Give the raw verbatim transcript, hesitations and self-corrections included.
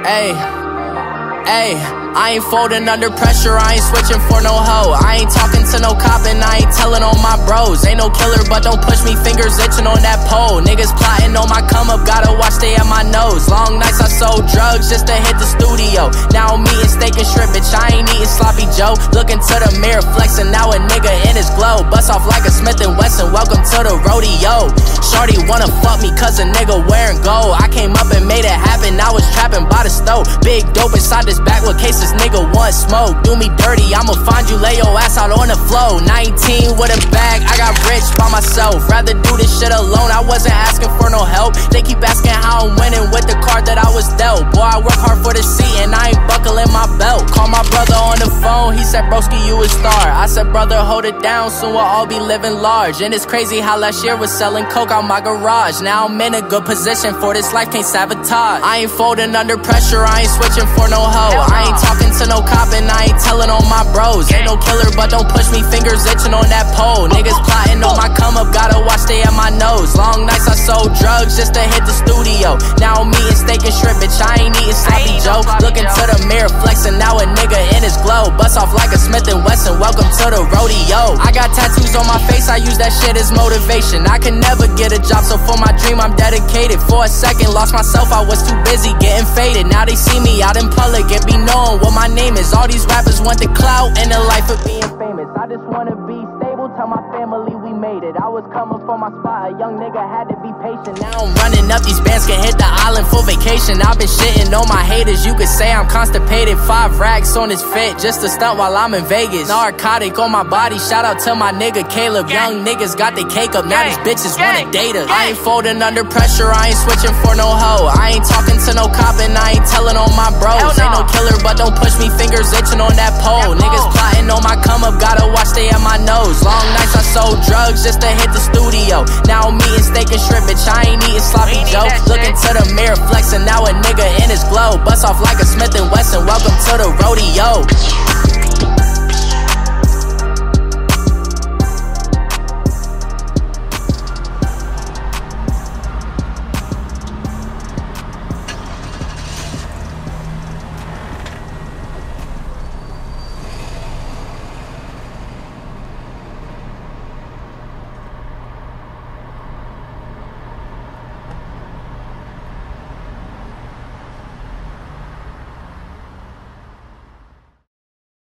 Ayy, ayy, I ain't folding under pressure, I ain't switching for no hoe. I ain't talking to no cop and I ain't telling on my bros. Ain't no killer, but don't push me, fingers itching on that pole. Niggas plotting on my come up, gotta watch they at my nose. Long nights I sold drugs just to hit the studio. Now I'm eating steak and shrimp, bitch, I ain't eating sloppy Joe. Looking to the mirror, flexing, now a nigga in his glow. Bust off like a Smith and Wesson, welcome to the rodeo. Shorty wanna fuck me cause a nigga wearing gold. I came up and made it happen, I was trapping by the stove. Big dope inside this backwood case, this nigga want smoke. Do me dirty, I'ma find you, lay your ass out on the floor. Nineteen with a bag, I got rich by myself. Rather do this shit alone, I wasn't asking for no help. They keep asking how I'm winning with the card that I was dealt. Boy, I work hard for the seat and I ain't buckling my belt. Call my brother on the phone, he said, broski, you a star. I said, brother, hold it down, soon we'll all be living large. And it's crazy how last year was selling coke out my garage. Now I'm in a good position for this life, can't sabotage. I ain't folding under pressure, I ain't switching for no hoe. I ain't talking to no cop and I ain't telling on my bros. Ain't no killer, but don't push me, fingers itching on that pole. Niggas plotting on my come up, gotta watch they at my nose. Long nights I sold drugs just to hit the studio. Now I'm eating steak and shrimp, bitch, I ain't eating sloppy Joe. Looking to the mirror, flexing, now a nigga in his glow. Bust off like a Smith and Wesson, welcome to the rodeo. I got tattoos on my face, I use that shit as motivation. I can never get a job, so for my dream I'm dedicated. For a second, lost myself, I was too busy getting faded. Now they see me out in public and be knowing what my name is. All these rappers want the clout and the life of being famous. I just wanna be stable, tell my family we made it. I was coming for my spot, a young nigga had to be patient. Now I'm running up, these bands can hit the island for vacation. I've been shitting on my haters, you could say I'm constipated. Five racks on his fit, just to stunt while I'm in Vegas. Narcotic on my body, shout out to my nigga Caleb. Young niggas got the cake up, now these bitches wanna date us. I ain't folding under pressure, I ain't switching for no hoe. I ain't talking to no cop and I ain't telling on my bros. Ain't no killer, but don't push me, fingers itching on that pole. Niggas plotting on my come up, gotta watch they at my nose. Long nights I sold drugs just to hit the studio. Now I'm eating steak and shrimp, bitch, I ain't eating sloppy Joe. Looking to the mirror, flexing, now a nigga in his glow. Bust off like a Smith and Wesson, welcome to the rodeo.